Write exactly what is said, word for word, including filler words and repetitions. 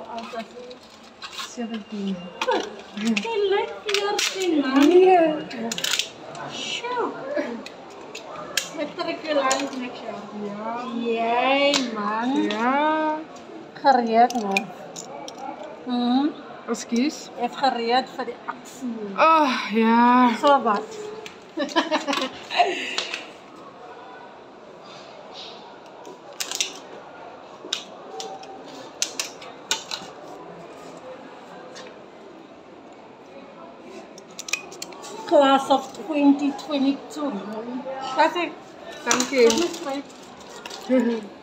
oud is jy? seventeen. Jy lyk veertien, man. Nee. Sjoe. Matriculate next jaar. Ja. Jy, man. Ja. Gereed nog. Mhm. Ekskuus. Jy het gereed vir die aksie. Oh, ja. So wat? Class of twenty twenty-two. That's it. Dankie. That's it.